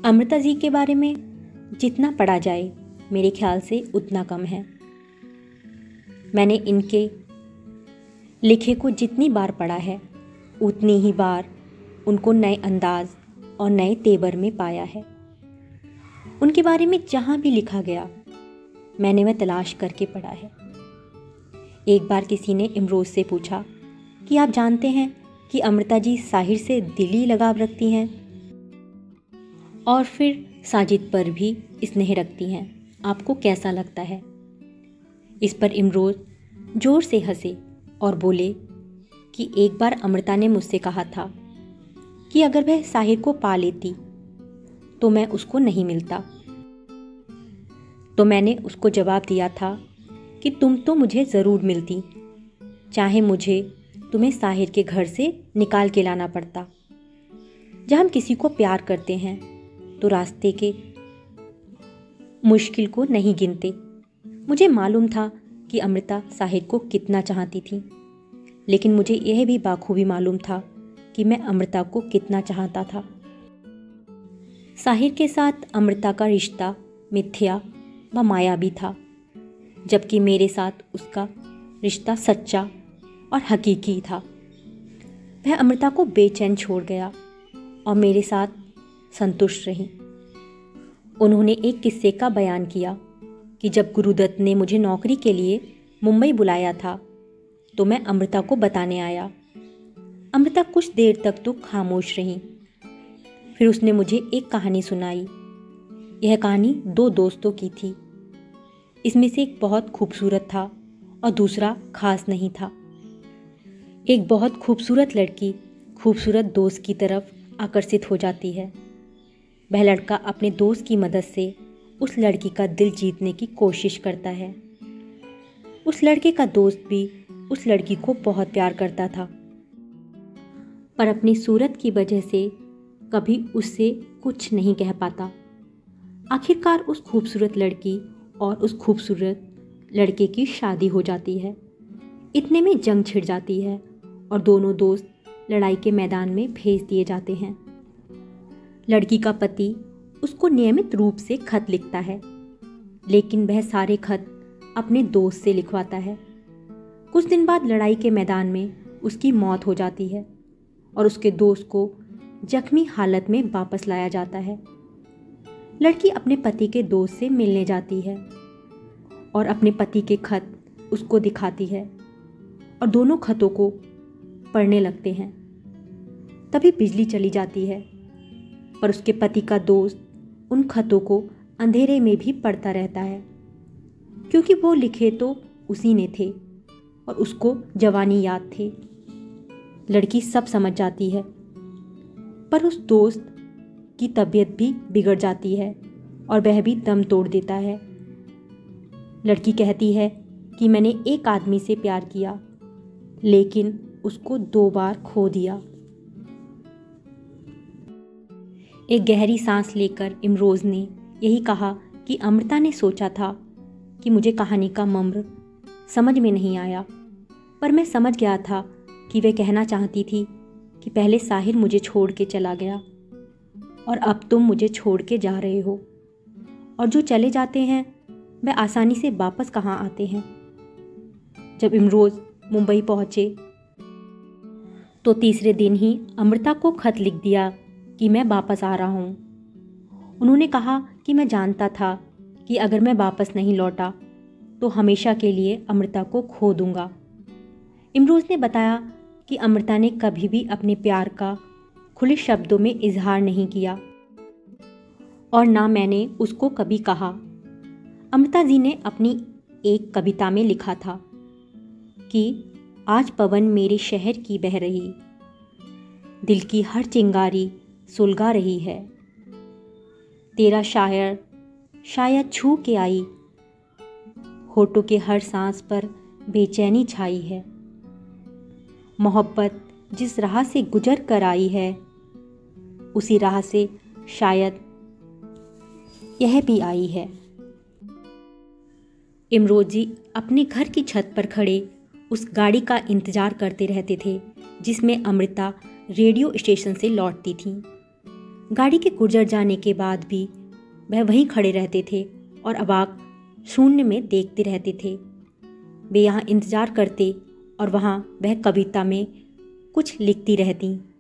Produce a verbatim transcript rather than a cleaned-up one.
अमृता जी के बारे में जितना पढ़ा जाए मेरे ख्याल से उतना कम है। मैंने इनके लिखे को जितनी बार पढ़ा है उतनी ही बार उनको नए अंदाज और नए तेवर में पाया है। उनके बारे में जहाँ भी लिखा गया मैंने वह तलाश करके पढ़ा है। एक बार किसी ने इमरोज़ से पूछा कि आप जानते हैं कि अमृता जी साहिर से दिली लगाव रखती हैं और फिर साजिद पर भी स्नेह रखती हैं, आपको कैसा लगता है? इस पर इमरोज़ ज़ोर से हंसे और बोले कि एक बार अमृता ने मुझसे कहा था कि अगर वह साहिर को पा लेती तो मैं उसको नहीं मिलता। तो मैंने उसको जवाब दिया था कि तुम तो मुझे ज़रूर मिलती, चाहे मुझे तुम्हें साहिर के घर से निकाल के लाना पड़ता। जब हम किसी को प्यार करते हैं तो रास्ते के मुश्किल को नहीं गिनते। मुझे मालूम था कि अमृता साहिर को कितना चाहती थी, लेकिन मुझे यह भी बाखूबी मालूम था कि मैं अमृता को कितना चाहता था। साहिर के साथ अमृता का रिश्ता मिथ्या व मायावी था, जबकि मेरे साथ उसका रिश्ता सच्चा और हकीकी था। वह अमृता को बेचैन छोड़ गया और मेरे साथ संतुष्ट रही। उन्होंने एक किस्से का बयान किया कि जब गुरुदत्त ने मुझे नौकरी के लिए मुंबई बुलाया था तो मैं अमृता को बताने आया। अमृता कुछ देर तक तो खामोश रही, फिर उसने मुझे एक कहानी सुनाई। यह कहानी दो दोस्तों की थी। इसमें से एक बहुत खूबसूरत था और दूसरा खास नहीं था। एक बहुत खूबसूरत लड़की खूबसूरत दोस्त की तरफ आकर्षित हो जाती है। वह लड़का अपने दोस्त की मदद से उस लड़की का दिल जीतने की कोशिश करता है। उस लड़के का दोस्त भी उस लड़की को बहुत प्यार करता था, पर अपनी सूरत की वजह से कभी उससे कुछ नहीं कह पाता। आखिरकार उस खूबसूरत लड़की और उस खूबसूरत लड़के की शादी हो जाती है। इतने में जंग छिड़ जाती है और दोनों दोस्त लड़ाई के मैदान में भेज दिए जाते हैं। लड़की का पति उसको नियमित रूप से खत लिखता है, लेकिन वह सारे खत अपने दोस्त से लिखवाता है। कुछ दिन बाद लड़ाई के मैदान में उसकी मौत हो जाती है और उसके दोस्त को जख्मी हालत में वापस लाया जाता है। लड़की अपने पति के दोस्त से मिलने जाती है और अपने पति के खत उसको दिखाती है और दोनों खतों को पढ़ने लगते हैं। तभी बिजली चली जाती है, पर उसके पति का दोस्त उन खतों को अंधेरे में भी पढ़ता रहता है, क्योंकि वो लिखे तो उसी ने थे और उसको जवानी याद थे। लड़की सब समझ जाती है, पर उस दोस्त की तबीयत भी बिगड़ जाती है और वह भी दम तोड़ देता है। लड़की कहती है कि मैंने एक आदमी से प्यार किया, लेकिन उसको दो बार खो दिया। एक गहरी सांस लेकर इमरोज़ ने यही कहा कि अमृता ने सोचा था कि मुझे कहानी का मर्म समझ में नहीं आया, पर मैं समझ गया था कि वह कहना चाहती थी कि पहले साहिर मुझे छोड़ के चला गया और अब तुम मुझे छोड़ के जा रहे हो, और जो चले जाते हैं वह आसानी से वापस कहाँ आते हैं। जब इमरोज़ मुंबई पहुँचे तो तीसरे दिन ही अमृता को खत लिख दिया कि मैं वापस आ रहा हूँ। उन्होंने कहा कि मैं जानता था कि अगर मैं वापस नहीं लौटा तो हमेशा के लिए अमृता को खो दूँगा। इमरोज़ ने बताया कि अमृता ने कभी भी अपने प्यार का खुले शब्दों में इजहार नहीं किया और ना मैंने उसको कभी कहा। अमृता जी ने अपनी एक कविता में लिखा था कि आज पवन मेरे शहर की बह रही, दिल की हर चिंगारी सुलगा रही है। तेरा शायर शायद छू के आई, होठों के हर सांस पर बेचैनी छाई है। मोहब्बत जिस राह से गुजर कर आई है, उसी राह से शायद यह भी आई है। इमरोज़ जी अपने घर की छत पर खड़े उस गाड़ी का इंतज़ार करते रहते थे जिसमें अमृता रेडियो स्टेशन से लौटती थी। गाड़ी के गुजर जाने के बाद भी वह वहीं खड़े रहते थे और अवाक शून्य में देखते रहते थे। वे यहाँ इंतज़ार करते और वहाँ वह कविता में कुछ लिखती रहती।